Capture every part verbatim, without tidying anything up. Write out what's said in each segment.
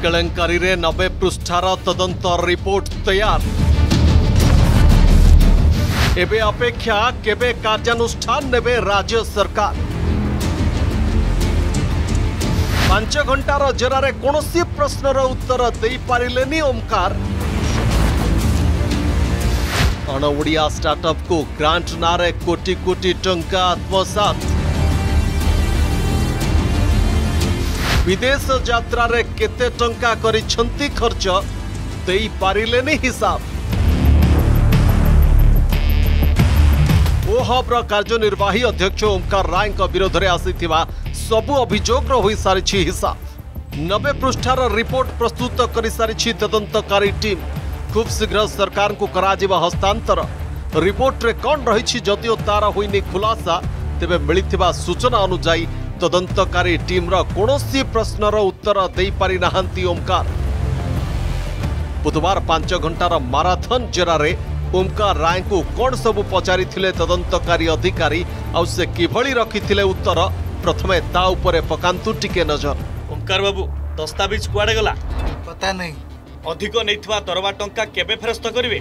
केलेंकारी रे नब्बे पृष्ठार तदंत रिपोर्ट तैयार। एबे अपेक्षा केबे कार्यानुष्ठान नेबे राज्य सरकार। पांच घंटार जेरारे कौनसी प्रश्नर उत्तर दे पारिलेनी ओमकार। अणओडिया स्टार्टअप को ग्रांट नारे कोटी कोटी टंका आत्मसात। विदेश यात्रा रे केते टंका करिछंती खर्च देई पारिलेनी हिसाब। ओहब्र कार्यनिर्वाही अध्यक्ष ओमकार राय विरोध में आसीथिबा सबु अभियोग होई सारिछि हिसाब। नब्बे पृष्ठार रिपोर्ट प्रस्तुत करि सारिछि तदंतकारी टीम। खूब शीघ्र सरकार को कराजिबा हस्तांतर। रिपोर्ट रे कोन रहिछि जदियो तार होइनी खुलासा, तेबे मिलिथिबा सूचना अनुसार तदंतकारी टीम रो कोनोसी प्रश्नर उत्तर देई पारि नाहंती ओमकार। बुधवार पांच घंटार माराथन जेरारे ओमकार राय को कौन सबू पचारि थिले तदंतकारी अधिकारी आउ से किभଳି रखिथिले उत्तर, प्रथमे ता उपरे पकांतु टिके नजर। ओमकार बाबू दस्तावेज कुआडे गला पता नहीं। अधिक नैथवा दरबा टंका केबे फेरस्त करिवे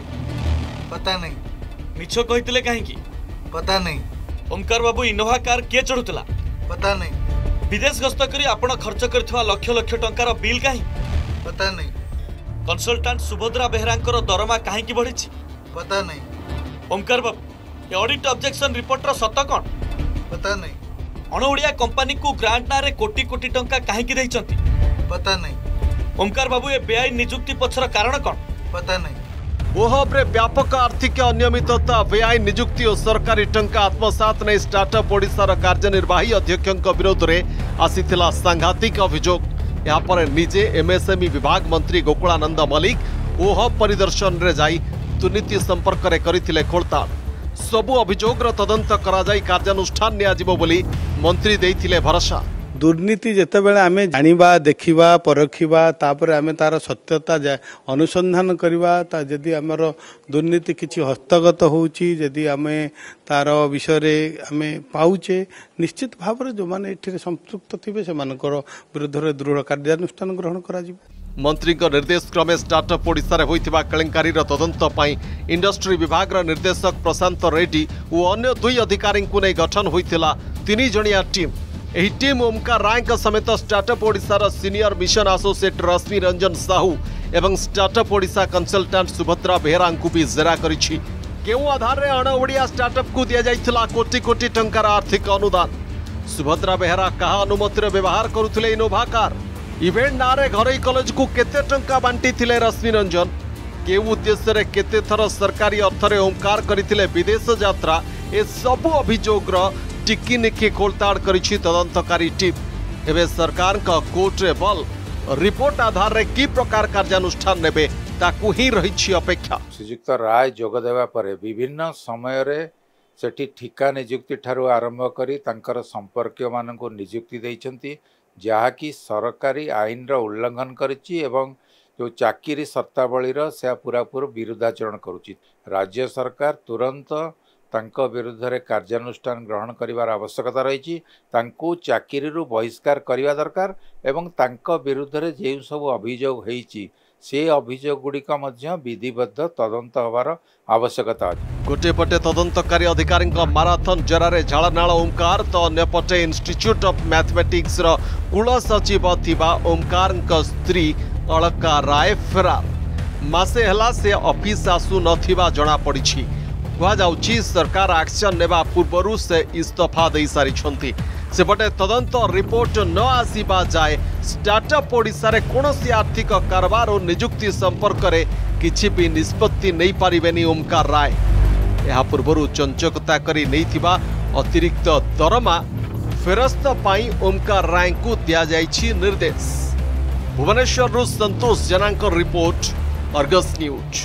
पता नहीं। मिछ कहिथिले काहेकि पता नहीं। ओमकार बाबू इनोवा कार के चढुतला पता नहीं। विदेश गस्त करी आपण खर्च करथिवा लक्ष लक्ष टंकार बिल काहे पता नहीं। कंसल्टेंट सुभद्रा बेहरांकर दरमा काहे की बढ़िछि पता नहीं। ओमकार बाबू ए ऑडिट ऑब्जेक्शन रिपोर्ट रो सत कोन पता नहीं। अणओडिया कंपनी को ग्रांट नारे कोटी कोटी टंका काहे की दैचंती पता नहीं। ओमकार बाबू ए बेआईन नियुक्ति पछर कारण कोन पता नहीं। ओहब्रे व्यापक आर्थिक अनियमितता, बेआईन नियुक्ति और सरकारी टंका आत्मसात नहीं स्टार्टअप ओडिशार कार्यनिर्वाही अध्यक्ष विरोध में आसीथिला सांघातिक अभियोग। यहाँ पर निजे एमएसएमई विभाग मंत्री गोकुलानंद मल्लिक ओहब परिदर्शन रे जाई दुर्नीति संपर्क में करथिले खोलताड़। सबु अभियोग तदंत करा जाई कार्यानुष्ठान नियाजिबो बोली मंत्री देइथिले भरोसा। दुर्नीति जेतेबेले आमे जानिबा देखिबा परखिबा तापर आमे तार सत्यता अनुसंधान करिबा ता जदि हमर दुर्नीति किछि हस्तगत होउची जदि आमे तार विषय रे आमे पाउचे निश्चित भाव रे जो माने एठी संपृक्त थिबे से मानकर विरुद्ध रे दृढ़ कार्यानुष्ठान ग्रहण करा जिवो। मंत्री निर्देश क्रमे स्टार्टअप ओडिशा होइथिबा केलेंकारी तदंत पई इंडस्ट्री विभाग निर्देशक प्रशांत रेड्डी और अन्य दुई अधिकारी को नहीं गठन होइथिला तीन जणिया टीम। एही टीम ओमकार राय समेत स्टार्टअप ओडिशार senior mission associate Rashmi Ranjan Sahu एवं स्टार्टअप ओडिशा कंसल्टेंट सुभद्रा बेहरा को भी जेरा करिछि। केउ आधार रे अणओडिया स्टार्टअप को दिया जाइथिला कोटी कोटी टंकार आर्थिक अनुदान। सुभद्रा बेहरा कहा अनुमतिर व्यवहार करुथिले इनोवा कार। इवेंट नारे घरोई कॉलेज को केते टंका बांटी थिले रश्मि रंजन। केउ उद्देश्य रे केते थर सरकारी अर्थरे ओमकार करिथिले विदेश यात्रा। ए सबु अभियोग टिकी निकी खोलताड़ करिछि तदंतकारी टीम। एबे सरकार का कोर्ट रे बल रिपोर्ट आधार रे की प्रकार कार्यानुष्ठान नेबे ताकू ही रहिछि अपेक्षा। श्रीयुक्त राय जोग देवा परे विभिन्न समय रे सेठी ठिका नियुक्ति ठारू आरंभ करी तांकर संपर्क मानक नियुक्ति दैछंती, जहाँकि सरकारी आईन रो उल्लंघन करिछि एवं जो चाकरी शर्तावलीर से पूरापूरी विरुद्धाचरण करुछि। राज्य सरकार तुरंत तांको विरुद्ध रे कार्यानुष्ठान ग्रहण करिवार आवश्यकता रही। तांको चाकरी बहिष्कार करने दरकार एवं तांको विरुद्ध रे जे सब अभियोग होईछि से अभियोग गुड़िक विधिबद्ध तदंत होवार आवश्यकता अछि। गोटे पटे तदंतकारी अधिकारी माराथन जेरारे झाड़नाल ओमकार तो अन्य पटे इंस्टीट्यूट ऑफ मैथमेटिक्स रो कुल सचिव थिबा ओमकार स्त्री अलका राय फेरार। मासे हला से ऑफिस आसु नथिबा जणा पड़िछि। कहुछि सरकार एक्शन नेबा पूर्वरु से इस्तीफा दे सारी। सेपटे तदंत रिपोर्ट न आसीबा जाए स्टार्टअप ओडिशा रे कोनोसी आर्थिक कारबार और नियुक्ति संपर्क रे किछि भी निष्पत्ति नहीं पारिबेनी ओमकार राय। यह पूर्वरु चंचकता करी नैथिबा अतिरिक्त दरमा फेरस्त पाई ओमकार राय को दिया जाइछि निर्देश। भुवनेश्वर रु संतोष जनांक रिपोर्ट, अर्गस न्यूज।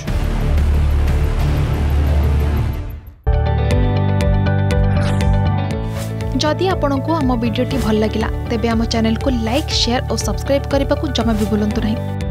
जदि आपंक आम भिडी भल लगा तेब आम चैनल को लाइक, शेयर और सब्सक्राइब करने को जमा भी भूलु नहीं।